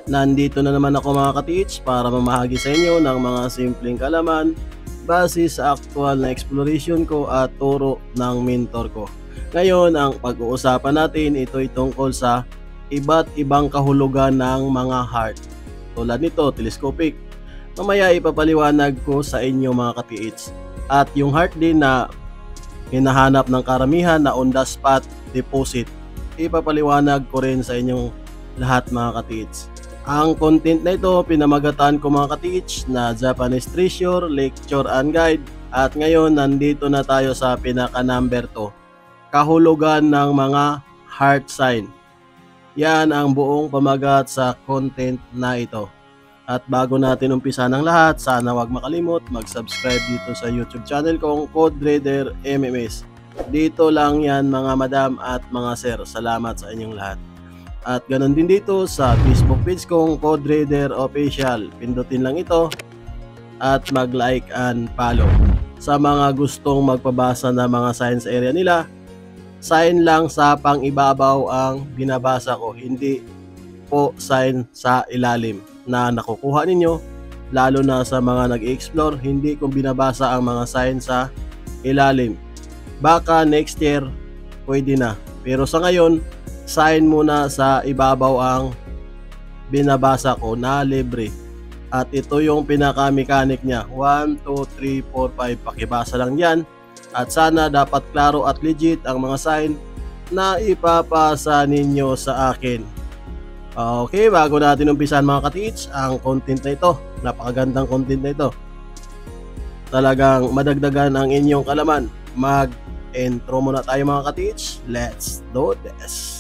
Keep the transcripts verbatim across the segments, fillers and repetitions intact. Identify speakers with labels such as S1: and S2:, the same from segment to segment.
S1: Nandito na naman ako mga ka-T H para mamahagi sa inyo ng mga simpleng kalaman base sa actual na exploration ko at turo ng mentor ko. Ngayon, ang pag-uusapan natin ito ay tungkol sa iba't ibang kahulugan ng mga heart. Tulad nito, telescopic. Mamaya ipapaliwanag ko sa inyo mga ka-T H. At yung heart din na hinahanap ng karamihan na on the spot deposit, ipapaliwanag ko rin sa inyong lahat mga ka-T H. Ang content na ito pinamagatan ko mga ka-T H na Japanese Treasure, Lecture and Guide. At ngayon nandito na tayo sa pinaka number two, kahulugan ng mga heart sign. Yan ang buong pamagat sa content na ito. At bago natin umpisa ng lahat, sana wag makalimot mag-subscribe dito sa YouTube channel kong CodeRaider M M S. Dito lang yan mga madam at mga sir. Salamat sa inyong lahat. At ganun din dito sa Facebook page kong CodeRaider Official. Pindutin lang ito at mag-like and follow. Sa mga gustong magpabasa ng mga science area nila, sign lang sa pang-ibabaw ang binabasa ko, hindi po sign sa ilalim na nakukuha ninyo, lalo na sa mga nag-explore. Hindi ko binabasa ang mga sign sa ilalim. Baka next year pwede na, pero sa ngayon sign muna sa ibabaw ang binabasa ko na libre. At ito yung pinaka-mechanic niya, one, two, three, four, five. Pakibasa lang yan. At sana dapat klaro at legit ang mga sign na ipapasa ninyo sa akin. Okay, bago natin umpisan mga ka-T H ang content na ito, napakagandang content na ito, talagang madagdagan ang inyong kalaman, mag-intro muna tayo mga ka-T H. Let's do this.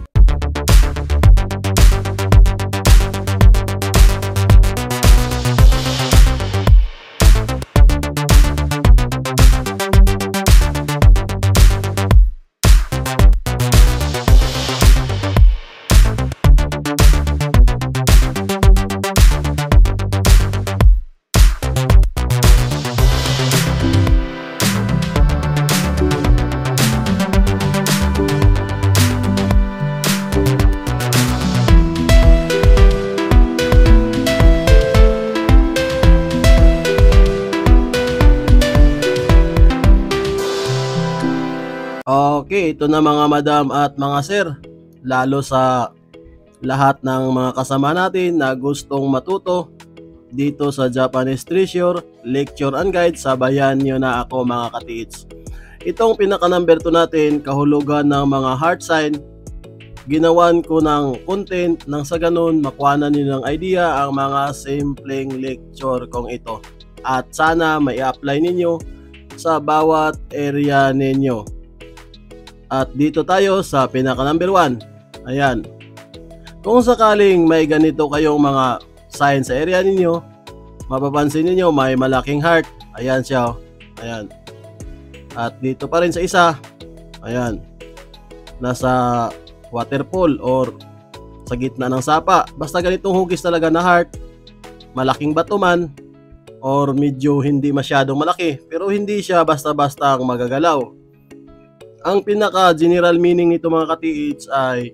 S1: Okay, ito na mga madam at mga sir, lalo sa lahat ng mga kasama natin na gustong matuto dito sa Japanese Treasure, Lecture and Guide, sabayan nyo na ako mga ka-T H. Itong pinaka number two natin, kahulugan ng mga heart sign, ginawan ko ng content nang sa ganun makuha nyo ng idea ang mga simpleng lecture kong ito. At sana may apply ninyo sa bawat area ninyo. At dito tayo sa pinaka number one. Ayan. Kung sakaling may ganito kayong mga sign sa area ninyo, mapapansin niyo may malaking heart. Ayan siya. Ayan. At dito pa rin sa isa. Ayan. Nasa waterfall or sa gitna ng sapa. Basta ganitong hugis talaga na heart. Malaking bato man or medyo hindi masyadong malaki, pero hindi siya basta-basta ang magagalaw. Ang pinaka general meaning nito mga ka-T H ay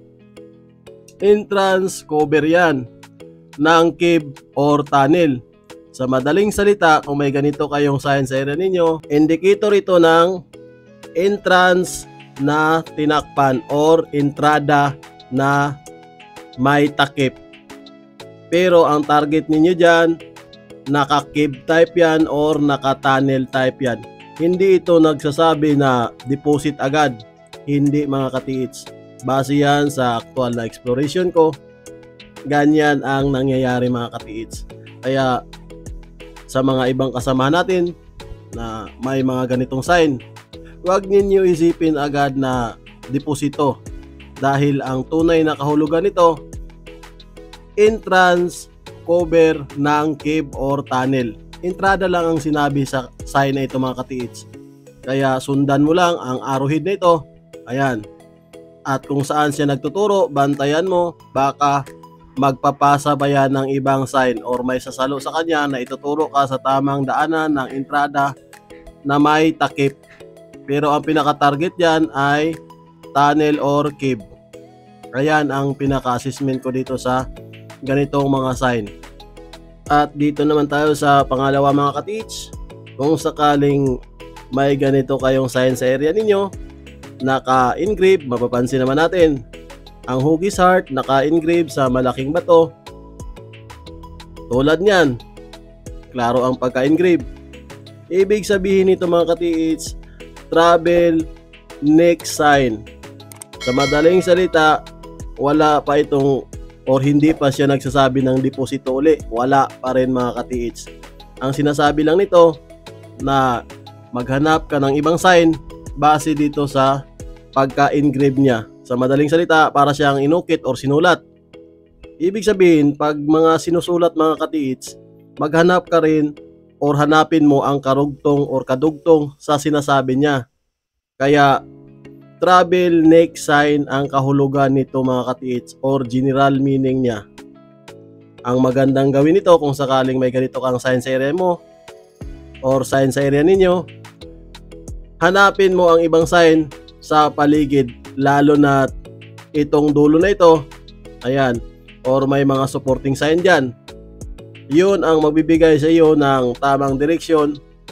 S1: entrance cover yan ng cave or tunnel. Sa madaling salita, kung may ganito kayong sign sa area ninyo, indicator ito ng entrance na tinakpan or entrada na may takip. Pero ang target ninyo dyan, naka-cave type yan or naka-tunnel type yan. Hindi ito nagsasabi na deposit agad. Hindi mga ka-T H. Base yan sa actual na exploration ko. Ganyan ang nangyayari mga ka-T H. Kaya sa mga ibang kasama natin na may mga ganitong sign, huwag ninyo isipin agad na deposito. Dahil ang tunay na kahulugan nito, entrance cover ng cave or tunnel. Entrada lang ang sinabi sa sign na ito mga ka-T H. Kaya sundan mo lang ang arrowhead na ito. Ayan. At kung saan siya nagtuturo, bantayan mo. Baka magpapasa ba yan ng ibang sign or may sasalo sa kanya na ituturo ka sa tamang daanan ng entrada na may takip. Pero ang pinaka-target yan ay tunnel or cave. Ayan ang pinaka-assessment ko dito sa ganitong mga sign. At dito naman tayo sa pangalawa mga ka-teach. Kung sakaling may ganito kayong sign sa area ninyo, naka-engrave, mapapansin naman natin ang Huggies Heart naka-engrave sa malaking bato. Tulad niyan, klaro ang pagka-engrave. Ibig sabihin nito mga ka-teach, travel next sign. Sa madaling salita, wala pa itong or hindi pa siya nagsasabi ng deposito uli. Wala pa rin mga ka-teach. Ang sinasabi lang nito na maghanap ka ng ibang sign base dito sa pagka-engrave niya. Sa madaling salita, para siyang inukit or sinulat. Ibig sabihin, pag mga sinusulat mga ka-teach, maghanap ka rin or hanapin mo ang karugtong or kadugtong sa sinasabi niya. Kaya, travel next sign ang kahulugan nito mga ka-teach or general meaning niya. Ang magandang gawin nito kung sakaling may ganito kang sign sa area mo or sign sa area ninyo, hanapin mo ang ibang sign sa paligid, lalo na itong dulo na ito, ayan, or may mga supporting sign dyan. Yun ang magbibigay sa iyo ng tamang direksyon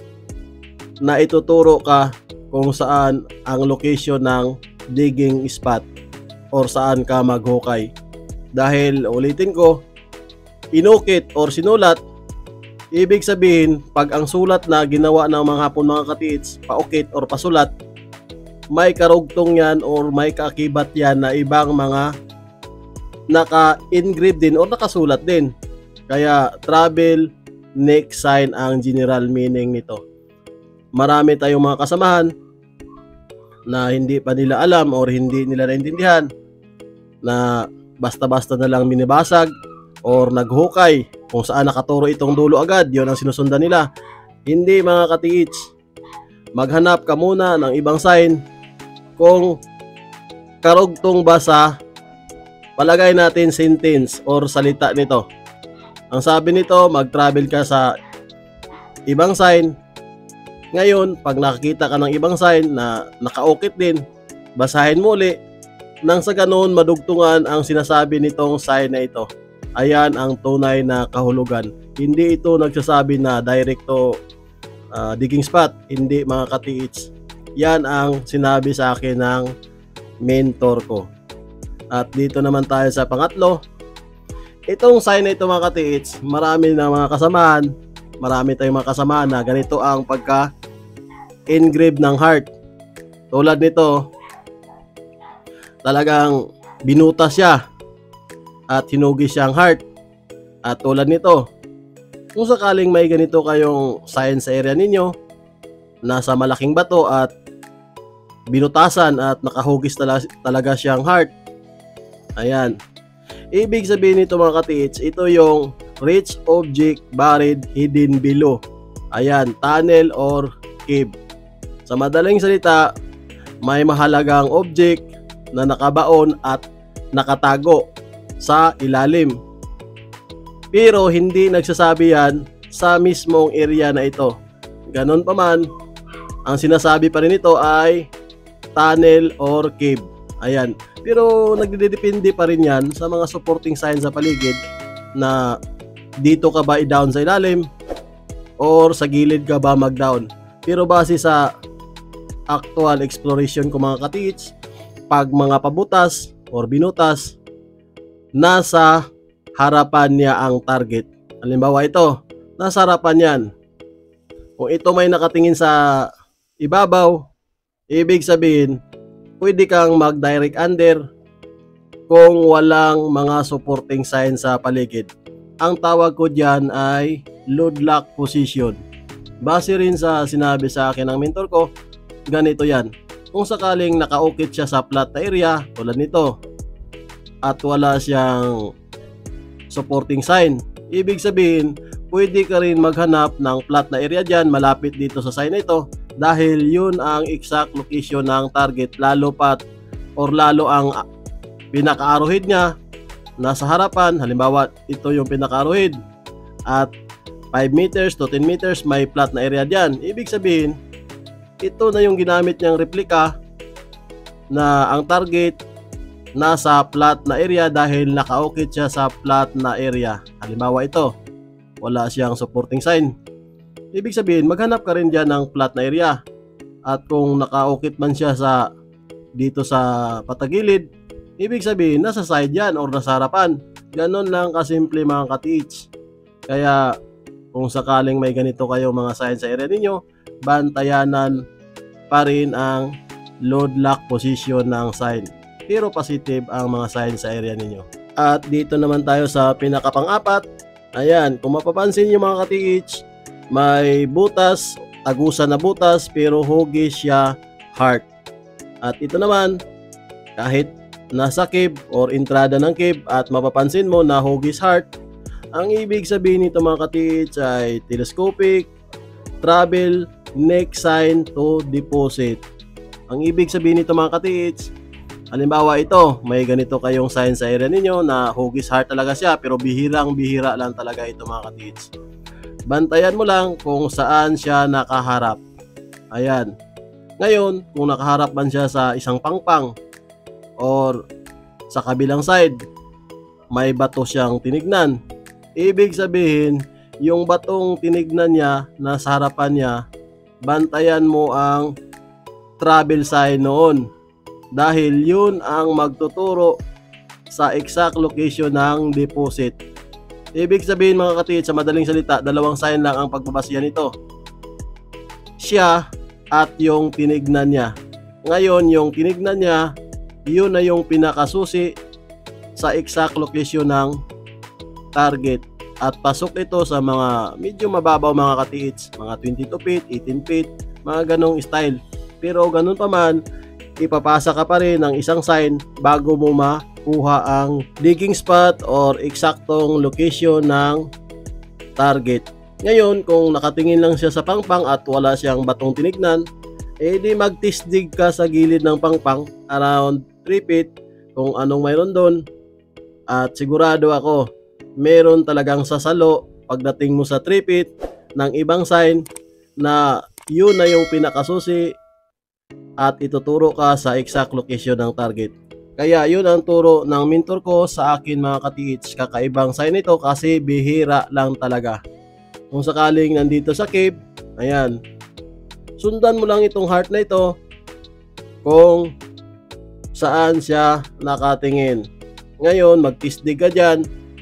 S1: na ituturo ka kung saan ang location ng digging spot or saan ka maghukay. Dahil ulitin ko, inukit or sinulat, ibig sabihin pag ang sulat na ginawa ng mga hapon mga ka-teach, paukit or pasulat, may karugtong yan or may kaakibat yan na ibang mga naka-engrave din or nakasulat din. Kaya travel next sign ang general meaning nito. Marami tayong mga kasamahan na hindi pa nila alam or hindi nila naintindihan na basta-basta na lang minibasag or naghukay kung saan nakaturo itong dulo agad, yun ang sinusundan nila. Hindi mga ka-teach, maghanap ka muna ng ibang sign kung karugtong ba sa palagay natin sentence or salita nito. Ang sabi nito, mag-travel ka sa ibang sign. Ngayon, pag nakakita ka ng ibang sign na nakaukit din, basahin mo uli nang sa ganoon madugtungan ang sinasabi nitong sign na ito. Ayan ang tunay na kahulugan. Hindi ito nagsasabi na direct to uh, digging spot. Hindi mga ka-teach. Yan ang sinabi sa akin ng mentor ko. At dito naman tayo sa pangatlo. Itong sign na ito mga ka-teach, marami na mga kasamahan, marami tayong mga kasamahan na ganito ang pagka-engrave ng heart. Tulad nito, talagang binutas siya at hinugis siyang heart. At tulad nito, kung sakaling may ganito kayong sign sa area ninyo, nasa malaking bato at binutasan at nakahugis talaga, talaga siyang heart. Ayan. Ibig sabihin nito mga ka-teach, ito yung rich object buried hidden below. Ayan, tunnel or cave. Sa madaling salita, may mahalagang object na nakabaon at nakatago sa ilalim. Pero hindi nagsasabi yan sa mismong area na ito. Ganon pa man, ang sinasabi pa rin ito ay tunnel or cave. Ayan. Pero nagdedepende pa rin yan sa mga supporting signs sa paligid na dito ka ba i-down sa ilalim or sa gilid ka ba mag-down. Pero base sa actual exploration ko mga ka-teach, pag mga pabutas or binutas, nasa harapan niya ang target. Halimbawa ito, nasa harapan yan. Kung ito may nakatingin sa ibabaw, ibig sabihin, pwede kang mag-direct under kung walang mga supporting sign sa paligid. Ang tawag ko dyan ay load lock position. Base rin sa sinabi sa akin ng mentor ko, ganito yan. Kung sakaling nakaukit siya sa flat na area, tulad nito, at wala siyang supporting sign, ibig sabihin, pwede ka rin maghanap ng flat na area dyan, malapit dito sa sign na ito, dahil yun ang exact location ng target, lalo pat or lalo ang pinaka-arrowhead niya nasa harapan. Halimbawa ito yung pinaka-arrowhead at five meters to ten meters may flat na area dyan. Ibig sabihin ito na yung ginamit niyang replika na ang target nasa flat na area dahil nakaukit siya sa flat na area. Halimbawa ito, wala siyang supporting sign. Ibig sabihin, maghanap ka rin dyan ng flat na area. At kung nakaukit man siya sa dito sa patagilid, ibig sabihin nasa side yan or nasa harapan. Ganon lang kasimple mga ka-T H. Kaya kung sakaling may ganito kayo mga sign sa area ninyo, bantayanan pa rin ang load lock position ng sign. Pero positive ang mga sign sa area ninyo. At dito naman tayo sa pinakapang-apat. Ayan, kung mapapansin nyo mga ka-T H, may butas, tagusan na butas pero hugis siya heart. At ito naman, kahit nasa cave or entrada ng cave at mapapansin mo na hugis heart, ang ibig sabihin nito mga ka-T H ay telescopic travel neck sign to deposit. Ang ibig sabihin nito mga ka-T H, halimbawa ito, may ganito kayong sign sa area ninyo na hugis heart talaga siya pero bihirang bihira lang talaga ito mga ka-T H. Bantayan mo lang kung saan siya nakaharap. Ayan. Ngayon, kung nakaharap man siya sa isang pangpang or sa kabilang side, may bato siyang tinignan. Ibig sabihin, yung batong tinignan niya na sa harapan niya, bantayan mo ang travel sign noon. Dahil yun ang magtuturo sa exact location ng deposit. Ibig sabihin mga ka-T H, sa madaling salita, dalawang sign lang ang pagbabasihan nito. Siya at yung tinignan niya. Ngayon, yung tinignan niya, yun na yung pinakasusi sa exact location ng target. At pasok ito sa mga medyo mababaw mga ka-T H, mga twenty-two feet, eighteen feet, mga ganong style. Pero ganun pa man, ipapasa ka pa rin ng isang sign bago mo makuha ang digging spot or eksaktong location ng target. Ngayon, kung nakatingin lang siya sa pangpang at wala siyang batong tinignan, eh di magtisdig ka sa gilid ng pangpang around three feet kung anong mayroon doon. At sigurado ako, meron talagang sasalo pagdating mo sa three feet ng ibang sign na yun na yung pinakasusi at ituturo ka sa exact location ng target. Kaya yun ang turo ng mentor ko sa akin mga ka-T H. Kakaibang sign ito kasi bihira lang talaga. Kung sakaling nandito sa cave, ayan, sundan mo lang itong heart na ito kung saan siya nakatingin. Ngayon, magtisdig ka dyan.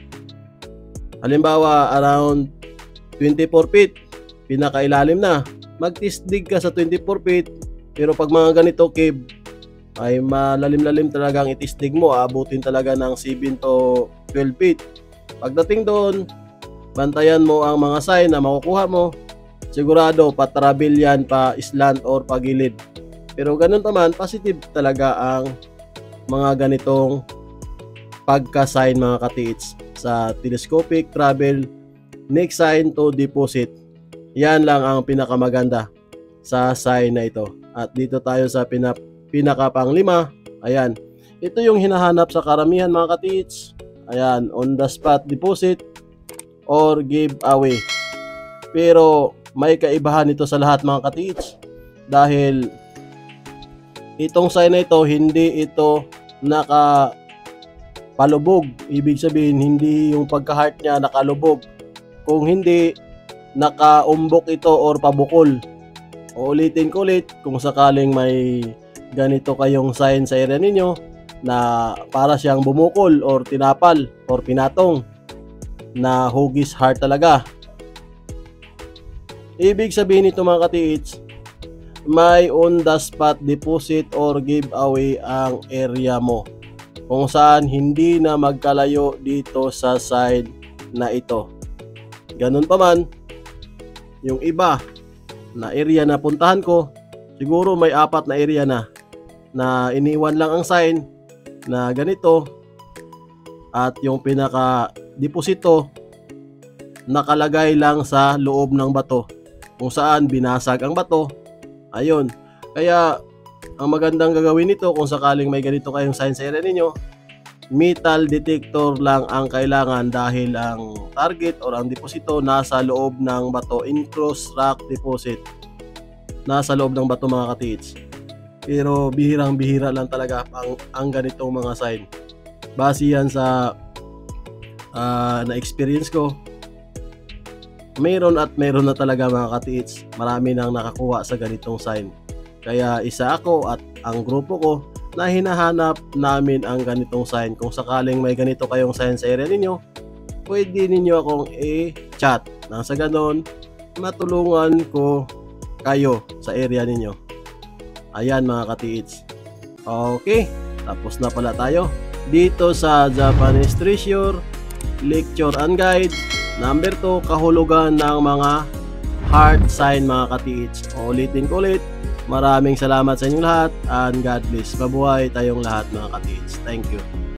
S1: Halimbawa, around twenty-four feet, pinakailalim na. Magtisdig ka sa twenty-four feet, pero pag mga ganito cave, ay malalim-lalim talaga ang itisdig mo. Abutin talaga ng seven to twelve feet. Pagdating doon, bantayan mo ang mga sign na makukuha mo. Sigurado, pa-travel yan, pa-slant or pa-gilid. Pero ganun naman, positive talaga ang mga ganitong pagka-sign mga ka-T H sa telescopic travel next sign to deposit. Yan lang ang pinakamaganda sa sign na ito. At dito tayo sa pinap pinakapanglima. Ayan, ito yung hinahanap sa karamihan mga ka-T H. Ayan, on the spot deposit or give away. Pero may kaibahan ito sa lahat mga ka-T H dahil itong sign na ito, hindi ito naka palubog. Ibig sabihin, hindi yung pagka-heart niya nakalubog. Kung hindi, nakaumbok ito or pabukol. Uulitin ko ulit, kung sakaling may ganito kayong sign sa area ninyo na para siyang bumukol or tinapal or pinatong na hugis heart talaga, ibig sabihin nito mga ka-T H, may on the spot deposit or giveaway ang area mo kung saan hindi na magkalayo dito sa side na ito. Ganun pa man, yung iba na area na puntahan ko, siguro may apat na area na na iniwan lang ang sign na ganito at yung pinaka deposito nakalagay lang sa loob ng bato kung saan binasag ang bato. Ayun, kaya ang magandang gagawin nito kung sakaling may ganito kayong sign sa area ninyo, metal detector lang ang kailangan dahil ang target or ang deposito nasa loob ng bato, in cross rock deposit, nasa loob ng bato mga ka-T H. pero bihirang-bihira lang talaga ang, ang ganitong mga sign. Base yan sa uh, na-experience ko, mayroon at mayroon na talaga mga katiits. Marami nang nakakuha sa ganitong sign. Kaya isa ako at ang grupo ko na hinahanap namin ang ganitong sign. Kung sakaling may ganito kayong sign sa area ninyo, pwede ninyo akong i-chat. Nang sa ganon, matulungan ko kayo sa area ninyo. Ayan mga katiits. Okay, tapos na pala tayo dito sa Japanese Treasure Lecture and Guide number two, kahulugan ng mga heart sign mga katiits. Ulitin ko ulit, maraming salamat sa inyong lahat and God bless. Mabuhay tayong lahat mga katiits. Thank you.